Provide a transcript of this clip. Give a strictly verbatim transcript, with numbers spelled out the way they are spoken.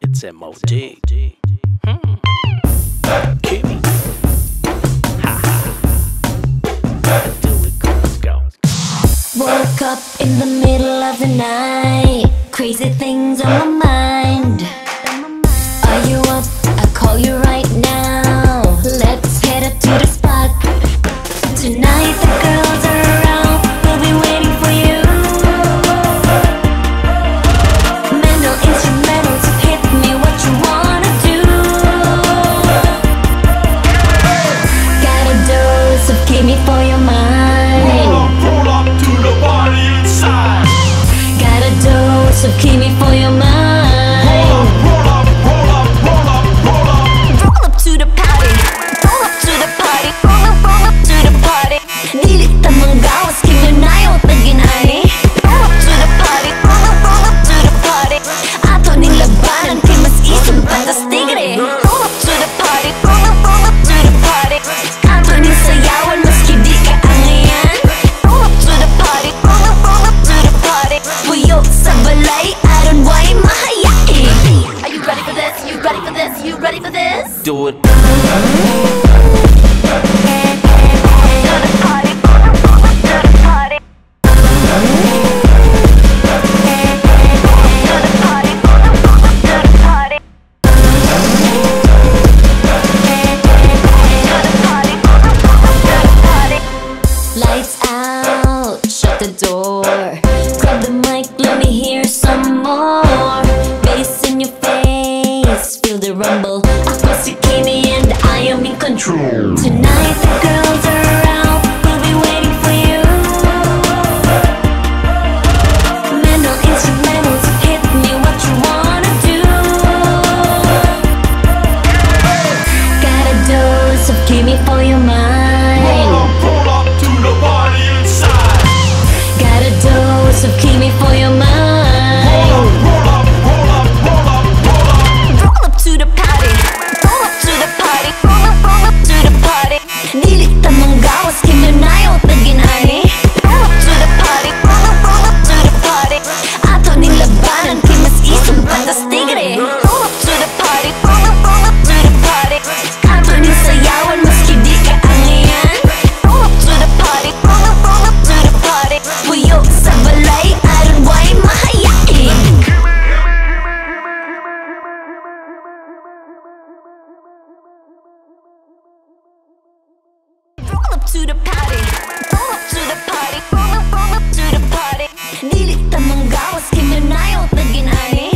It's M O D. Hmm. Kimmy. Ha ha. Do it, go, let's go. Woke up in the middle of the night, crazy things on my mind. Are you up? I'll call you right now. Let's head up to the spot. Tonight the girls are around, we'll be waiting for you. Mental instrumentals, hit me what you wanna do. Got a dose of Gimme for your mind. Roll up, roll up to the party inside. Got a dose of Gimme for your mind. Roll up, roll up, roll up, roll up, roll up. Roll up to the party, roll up to the party, roll up, roll up to the party. Dilit ang manggawas, kinanayaw tagin ani. Roll up to the party, roll up, roll up to the party. Ato ning labanan, kay mas isang patas tigre. Roll up to the party, roll up, roll up to the party. Ato ning sayawan, maski di ka angayan. Roll up to the party, roll up, roll up to the party. Puyo sa balay, aron way mahayain. Are you ready for this? You ready for this? You ready for this? Do it. Lights out, shut the door. Grab the mic, let me hear some more. Bass in your face, feel the rumble. Acoustic Gimme and I am in control. Tonight the girls are around, we'll be waiting for you. Mental instrumentals, hit me what you wanna do. Got a dose of Gimme for your mind. Roll up, roll up to the party inside. Got a dose of Gimme for your mind. Roll up, roll up, roll up, roll up, roll up. Roll up to the party, roll up to the party, roll up, roll up to the party. Dilit ang manggawas, kinanayaw tagin ani. Roll up to the party, roll up, roll up to the party. Ato ning labanan, kay mas isang patas tigre. Roll up to the party, roll up, roll up to the party. Ato ning sayawan, maski di ka angayan. Roll up to the party, roll up, roll up to the party. Puyo sa balay, aron way mahayain. Roll up to the party, roll up to the party, roll up, roll up to the party. Dilit ang manggawas, kinanayaw tagin ani.